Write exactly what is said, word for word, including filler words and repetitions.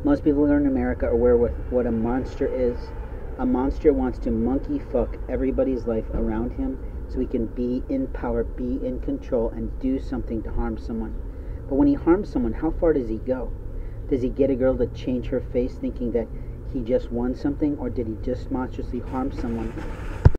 Most people in America are aware of what a monster is. A monster wants to monkey fuck everybody's life around him so he can be in power, be in control, and do something to harm someone. But when he harms someone, how far does he go? Does he get a girl to change her face thinking that he just won something, or did he just monstrously harm someone